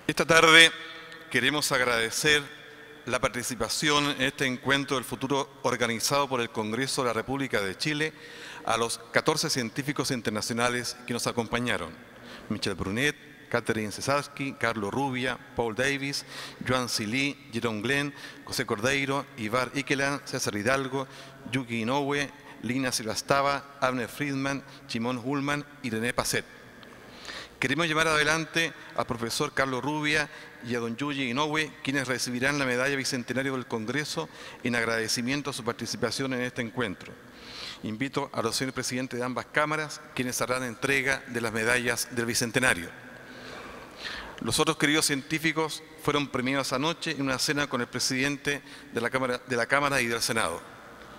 Esta tarde queremos agradecer la participación en este encuentro del futuro organizado por el Congreso de la República de Chile a los 14 científicos internacionales que nos acompañaron: Michel Brunet, Catherine Cesarski, Carlos Rubia, Paul Davis, Joan Silí, Jerome Glenn, José Cordeiro, Ivar Ikeland, César Hidalgo, Yuki Inoue, Lina Silvastava, Abner Friedman, Shimon Ullman y René Passet. Queremos llevar adelante al profesor Carlos Rubia y a don Yuji Inoue, quienes recibirán la medalla bicentenario del Congreso en agradecimiento a su participación en este encuentro. Invito a los señores presidentes de ambas cámaras, quienes harán entrega de las medallas del bicentenario. Los otros queridos científicos fueron premiados anoche en una cena con el presidente de la Cámara y del Senado.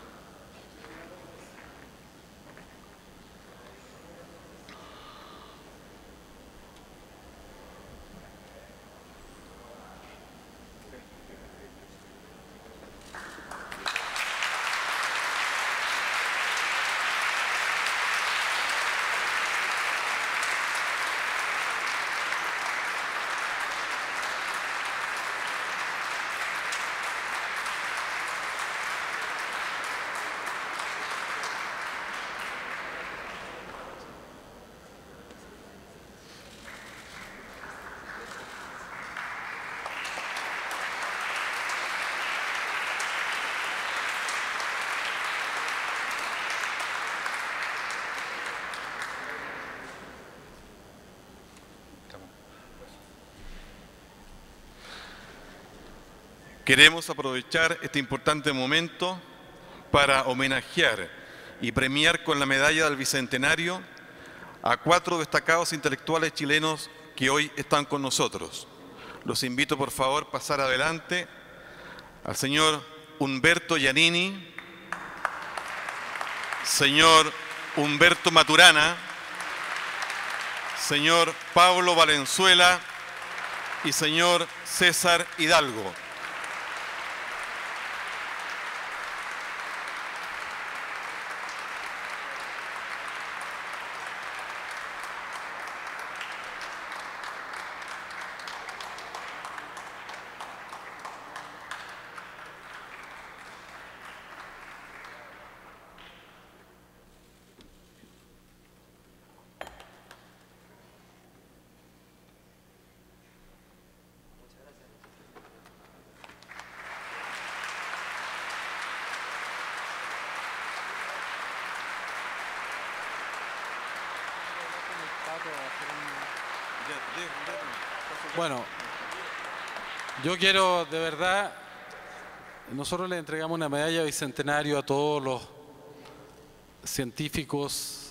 Queremos aprovechar este importante momento para homenajear y premiar con la medalla del Bicentenario a 4 destacados intelectuales chilenos que hoy están con nosotros. Los invito, por favor, a pasar adelante al señor Humberto Giannini, señor Humberto Maturana, señor Pablo Valenzuela y señor César Hidalgo. Bueno, yo quiero de verdad, nosotros le entregamos una medalla bicentenario a todos los científicos,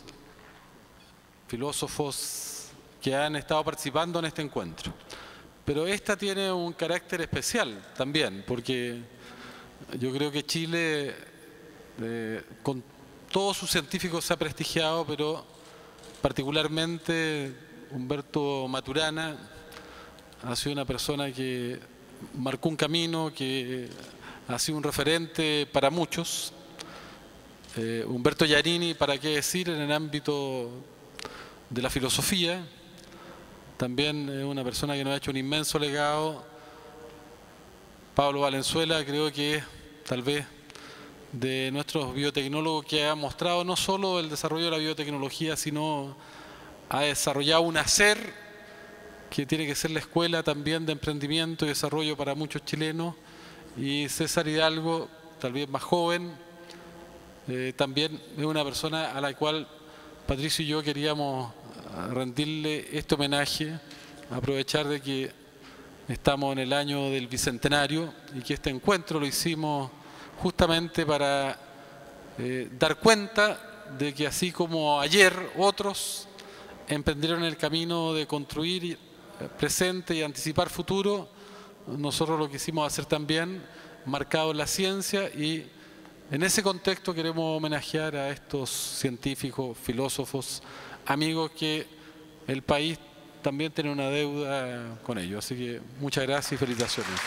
filósofos que han estado participando en este encuentro. Pero esta tiene un carácter especial también, porque yo creo que Chile, con todos sus científicos se ha prestigiado, pero particularmente Humberto Maturana ha sido una persona que marcó un camino, que ha sido un referente para muchos. Humberto Giannini, para qué decir, en el ámbito de la filosofía. También es una persona que nos ha hecho un inmenso legado. Pablo Valenzuela, creo que es tal vez de nuestros biotecnólogos que ha mostrado no solo el desarrollo de la biotecnología, sino ha desarrollado un hacer que tiene que ser la escuela también de emprendimiento y desarrollo para muchos chilenos. Y César Hidalgo, tal vez más joven, también es una persona a la cual Patricio y yo queríamos rendirle este homenaje, aprovechar de que estamos en el año del Bicentenario y que este encuentro lo hicimos justamente para dar cuenta de que así como ayer otros emprendieron el camino de construir presente y anticipar futuro, nosotros lo quisimos hacer también, marcado en la ciencia, y en ese contexto queremos homenajear a estos científicos, filósofos, amigos que el país también tiene una deuda con ellos. Así que muchas gracias y felicitaciones.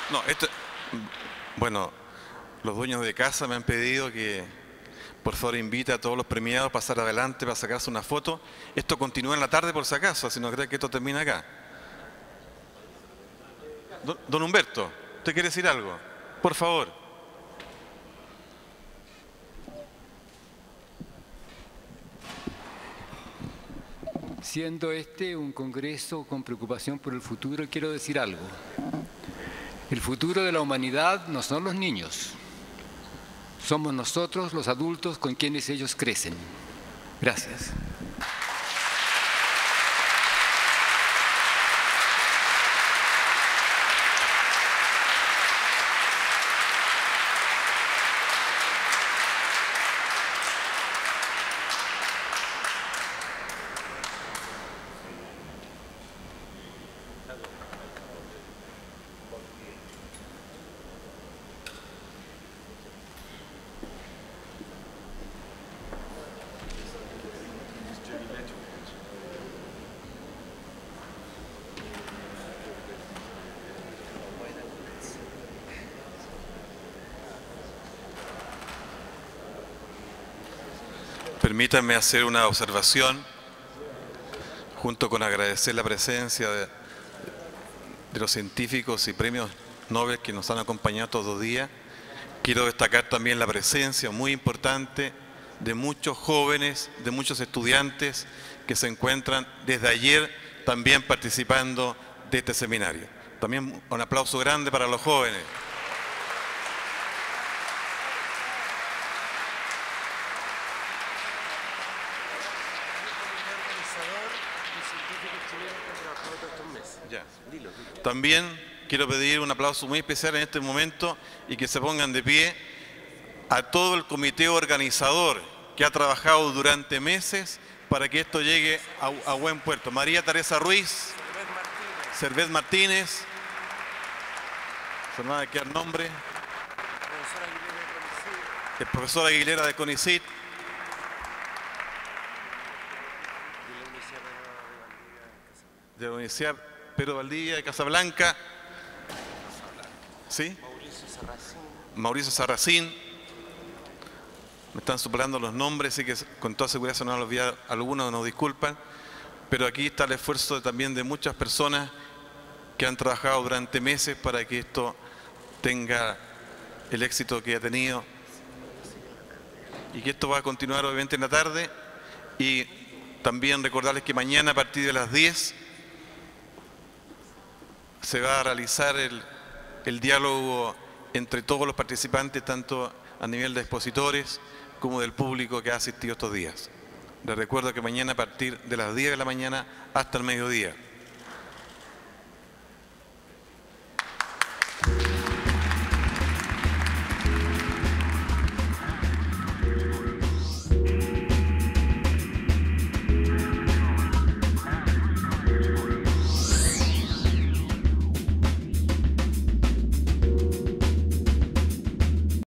No, bueno, los dueños de casa me han pedido que por favor invite a todos los premiados a pasar adelante para sacarse una foto. Esto continúa en la tarde por si acaso, si no cree que esto termina acá. Don Humberto, ¿usted quiere decir algo? Por favor. Siendo este un congreso con preocupación por el futuro, quiero decir algo. El futuro de la humanidad no son los niños. Somos nosotros, los adultos, con quienes ellos crecen. Gracias. Permítanme hacer una observación, junto con agradecer la presencia de los científicos y premios Nobel que nos han acompañado todos los días. Quiero destacar también la presencia muy importante de muchos jóvenes, de muchos estudiantes que se encuentran desde ayer también participando de este seminario. También un aplauso grande para los jóvenes. También quiero pedir un aplauso muy especial en este momento y que se pongan de pie a todo el comité organizador que ha trabajado durante meses para que esto llegue a buen puerto. María Teresa Ruiz, Servet Martínez, se me va a quedar nombre, el profesor Aguilera de CONICYT, de la Universidad Pedro Valdivia de Casablanca, ¿sí? Mauricio Sarracín. Me están superando los nombres, así que con toda seguridad se nos han olvidado algunos, nos disculpan, pero aquí está el esfuerzo también de muchas personas que han trabajado durante meses para que esto tenga el éxito que ha tenido y que esto va a continuar obviamente en la tarde. Y también recordarles que mañana a partir de las 10 se va a realizar el diálogo entre todos los participantes, tanto a nivel de expositores como del público que ha asistido estos días. Les recuerdo que mañana a partir de las 10 de la mañana hasta el mediodía.